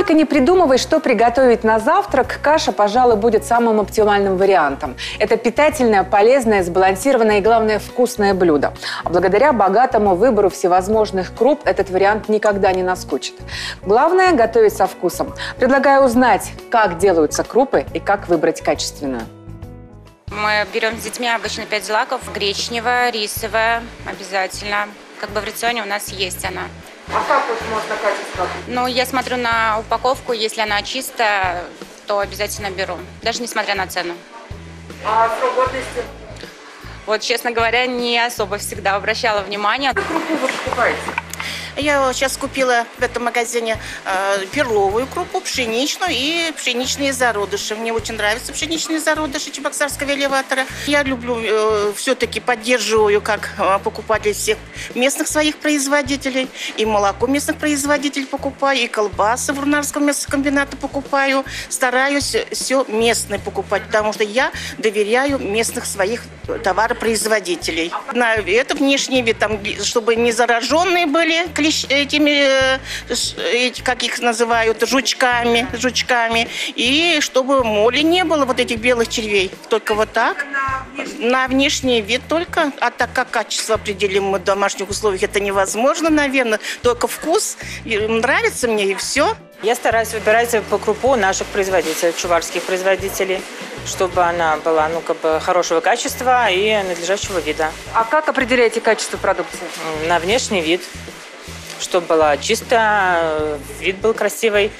Сколько ни придумывай, что приготовить на завтрак, каша, пожалуй, будет самым оптимальным вариантом. Это питательное, полезное, сбалансированное и, главное, вкусное блюдо. А благодаря богатому выбору всевозможных круп этот вариант никогда не наскучит. Главное – готовить со вкусом. Предлагаю узнать, как делаются крупы и как выбрать качественную. Мы берем с детьми обычно 5 злаков: гречневая, рисовая обязательно. Как бы в рационе у нас есть она. А как вот можно качество? Ну, я смотрю на упаковку, если она чистая, то обязательно беру, даже несмотря на цену. А срок годности? Вот, честно говоря, не особо всегда обращала внимание. Какую крупу вы покупаете? Я сейчас купила в этом магазине перловую крупу, пшеничную и пшеничные зародыши. Мне очень нравятся пшеничные зародыши чебоксарского элеватора. Я люблю, все-таки поддерживаю как покупатель всех местных своих производителей. И молоко местных производителей покупаю, и колбасы в Рунарском мясокомбинате покупаю. Стараюсь все местное покупать, потому что я доверяю местных своих товаропроизводителей. Это внешний вид, там, чтобы не зараженные были этими, как их называют, жучками, и чтобы моли не было, вот этих белых червей. Только вот так, на внешний вид только, а так как качество определим мы в домашних условиях, это невозможно, наверное, только вкус, нравится мне и все. Я стараюсь выбирать по крупу наших производителей, чуварских производителей, чтобы она была, хорошего качества и надлежащего вида. А как определяете качество продукции? На внешний вид, чтобы была чистая, вид был красивый,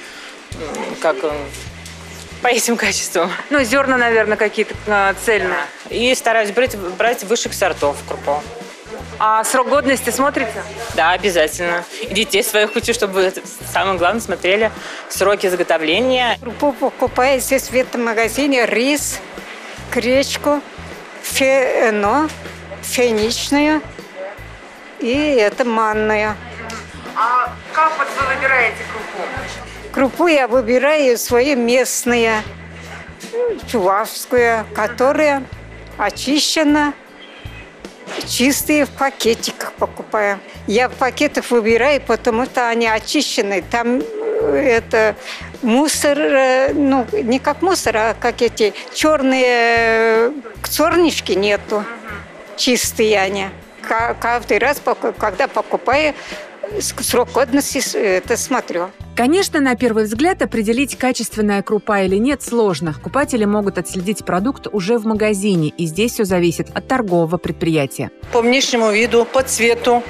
по этим качествам. Ну, зерна, наверное, какие-то цельные. И стараюсь брать высших сортов крупу. А срок годности смотрите? Да, обязательно. И детей своих учу, чтобы, самое главное, смотрели сроки изготовления. Крупу покупаю здесь в этом магазине: рис, гречку, пшеничную и манную. А как вот вы выбираете крупу? Крупу я выбираю свою местную, чувашскую, которая очищена, чистые, в пакетиках покупаю. Я в пакетах выбираю, потому что они очищены. Там это мусор, не как мусор, а как эти черные зернышки нету. Чистые они. Каждый раз, когда покупаю, срок годности это смотрю. Конечно, на первый взгляд определить, качественная крупа или нет, сложно. Покупатели могут отследить продукт уже в магазине, и здесь все зависит от торгового предприятия. По внешнему виду, по цвету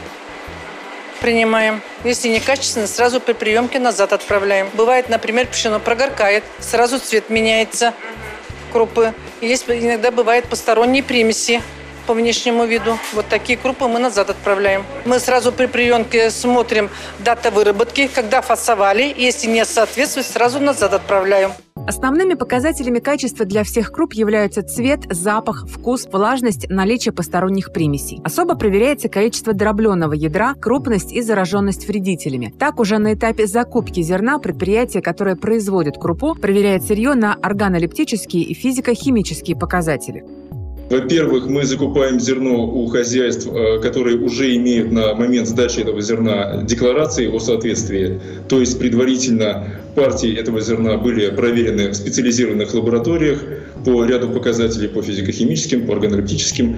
принимаем. Если некачественно, сразу при приемке назад отправляем. Бывает, например, пшено прогоркает, сразу цвет меняется крупы. Иногда бывает посторонние примеси по внешнему виду. Вот такие крупы мы назад отправляем. Мы сразу при приемке смотрим дата выработки, когда фасовали. Если не соответствует, сразу назад отправляем. Основными показателями качества для всех круп являются цвет, запах, вкус, влажность, наличие посторонних примесей. Особо проверяется количество дробленого ядра, крупность и зараженность вредителями. Так, уже на этапе закупки зерна предприятие, которое производит крупу, проверяет сырье на органолептические и физико-химические показатели. Во-первых, мы закупаем зерно у хозяйств, которые уже имеют на момент сдачи этого зерна декларации о соответствии. То есть предварительно партии этого зерна были проверены в специализированных лабораториях по ряду показателей, по физико-химическим, по органолептическим,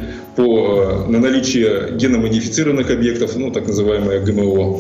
на наличие геномодифицированных объектов, так называемое ГМО.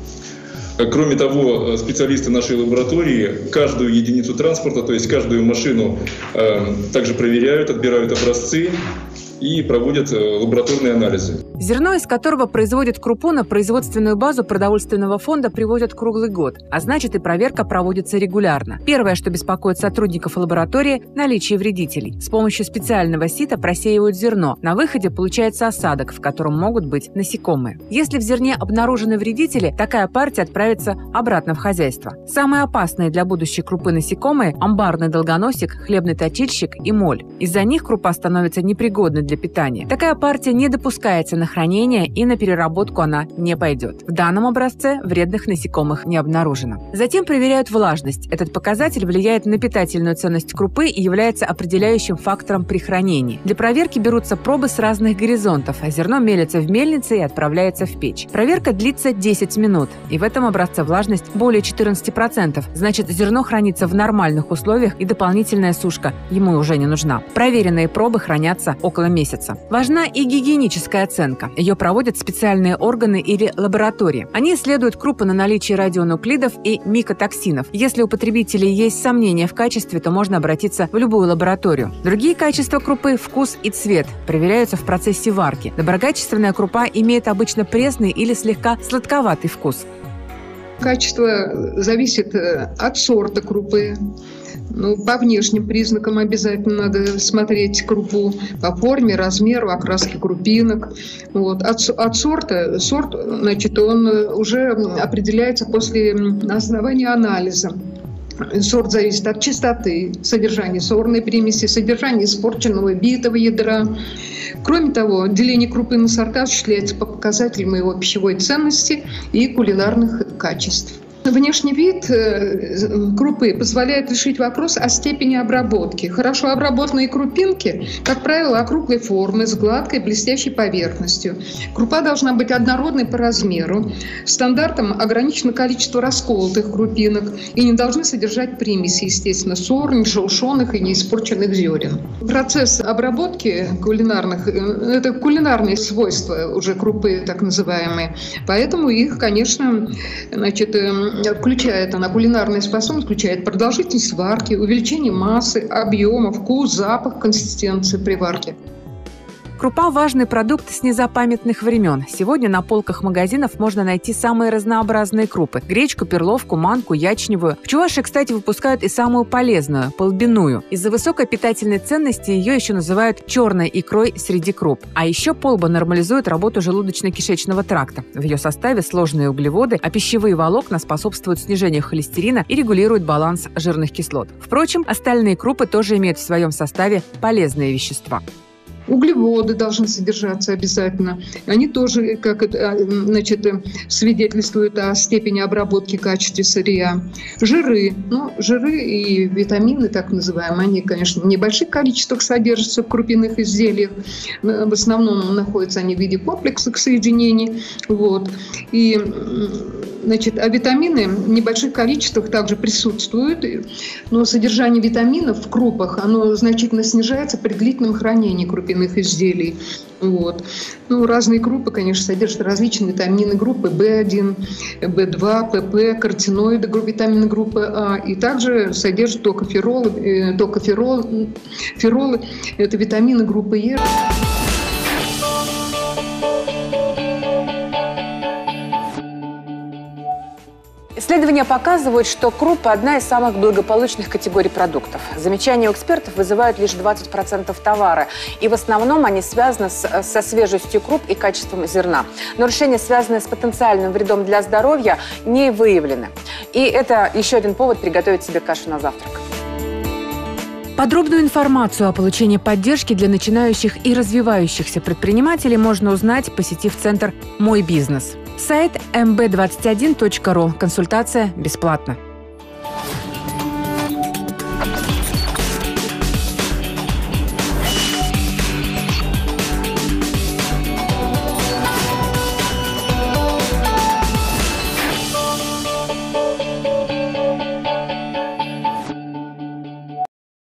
Кроме того, специалисты нашей лаборатории каждую единицу транспорта, то есть каждую машину, также проверяют, отбирают образцы и проводят лабораторные анализы. Зерно, из которого производят крупу, на производственную базу продовольственного фонда приводят круглый год, а значит и проверка проводится регулярно. Первое, что беспокоит сотрудников лаборатории – наличие вредителей. С помощью специального сита просеивают зерно. На выходе получается осадок, в котором могут быть насекомые. Если в зерне обнаружены вредители, такая партия отправится обратно в хозяйство. Самые опасные для будущей крупы насекомые – амбарный долгоносик, хлебный точильщик и моль. Из-за них крупа становится непригодной для для питания. Такая партия не допускается на хранение и на переработку она не пойдет. В данном образце вредных насекомых не обнаружено. Затем проверяют влажность. Этот показатель влияет на питательную ценность крупы и является определяющим фактором при хранении. Для проверки берутся пробы с разных горизонтов, а зерно мелится в мельнице и отправляется в печь. Проверка длится 10 минут, и в этом образце влажность более 14%. Значит, зерно хранится в нормальных условиях, и дополнительная сушка ему уже не нужна. Проверенные пробы хранятся около месяца. Важна и гигиеническая оценка. Ее проводят специальные органы или лаборатории. Они исследуют крупы на наличие радионуклидов и микотоксинов. Если у потребителей есть сомнения в качестве, то можно обратиться в любую лабораторию. Другие качества крупы, вкус и цвет проверяются в процессе варки. Доброкачественная крупа имеет обычно пресный или слегка сладковатый вкус. Качество зависит от сорта крупы. По внешним признакам обязательно надо смотреть крупу, по форме, размеру, окраске крупинок. От сорта, значит, он уже определяется после основания анализа. Сорт зависит от чистоты, содержания сорной примеси, содержания испорченного битого ядра. Кроме того, деление крупы на сорта осуществляется по показателям его пищевой ценности и кулинарных качеств. Внешний вид крупы позволяет решить вопрос о степени обработки. Хорошо обработанные крупинки, как правило, округлой формы, с гладкой блестящей поверхностью. Крупа должна быть однородной по размеру. Стандартом ограничено количество расколотых крупинок и не должны содержать примеси, естественно, сор, нежелшенных и неиспорченных зерен. Процесс обработки кулинарных – это кулинарные свойства уже крупы, так называемые. Поэтому их, конечно, включает она кулинарная способность, включает продолжительность варки, увеличение массы, объема, вкус, запах, консистенции при варке. Крупа – важный продукт с незапамятных времен. Сегодня на полках магазинов можно найти самые разнообразные крупы – гречку, перловку, манку, ячневую. В Чувашии, кстати, выпускают и самую полезную – полбяную. Из-за высокой питательной ценности ее еще называют черной икрой среди круп. А еще полба нормализует работу желудочно-кишечного тракта. В ее составе сложные углеводы, а пищевые волокна способствуют снижению холестерина и регулируют баланс жирных кислот. Впрочем, остальные крупы тоже имеют в своем составе полезные вещества. Углеводы должны содержаться обязательно. Они тоже, свидетельствуют о степени обработки, качестве сырья. Жиры. Жиры и витамины, так называемые, они, конечно, в небольших количествах содержатся в крупяных изделиях. В основном находятся они в виде комплексных соединений. А витамины в небольших количествах также присутствуют. Но содержание витаминов в крупах, оно значительно снижается при длительном хранении крупяных изделий. Разные крупы, конечно, содержат различные витамины группы В1, В2, ПП, каротиноиды, витамины группы А, и также содержат токоферолы, это витамины группы Е. Исследования показывают, что крупа – одна из самых благополучных категорий продуктов. Замечания у экспертов вызывают лишь 20% товара, и в основном они связаны со свежестью круп и качеством зерна. Нарушения, связанные с потенциальным вредом для здоровья, не выявлены. И это еще один повод приготовить себе кашу на завтрак. Подробную информацию о получении поддержки для начинающих и развивающихся предпринимателей можно узнать, посетив центр «Мой бизнес». Сайт mb21.ru. Консультация бесплатна.